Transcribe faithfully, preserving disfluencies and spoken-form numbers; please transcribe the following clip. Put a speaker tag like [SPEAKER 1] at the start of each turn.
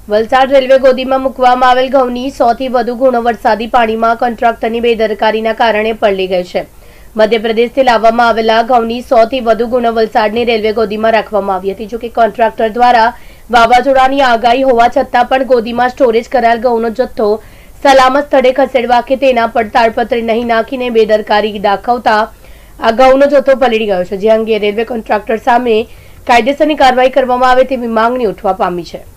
[SPEAKER 1] Valsad railway ગોદીમાં મૂકવામાં આવેલ ઘઉંની સો થી વધુ ગુણો વરસાદી પાણીમાં કોન્ટ્રાક્ટરની બેદરકારીના કારણે પલળી ગઈ છે। મધ્યપ્રદેશથી લાવવામાં આવેલા ઘઉંની સો થી વધુ ગુણો વલસાડની રેલવે ગોદીમાં રાખવામાં આવી હતી। જો કે કોન્ટ્રાક્ટર દ્વારા વાવાઝોડાની આગાહી હોવા છતાં પણ ગોદીમાં સ્ટોરેજ કરાયેલ ઘઉંનો જથ્થો સલામત સ્થળે ખસેડવા કે તેના પર તાડપત્રી નહીં નાખીને બેદરકારી દાખવતા આ ઘઉંનો જથ્થો પલળી ગયો છે, જે અંગે રેલવે કોન્ટ્રાક્ટર સામે કાયદેસરની કાર્યવાહી કરવામાં આવે તેવી માંગણી ઉઠવા પામી છે।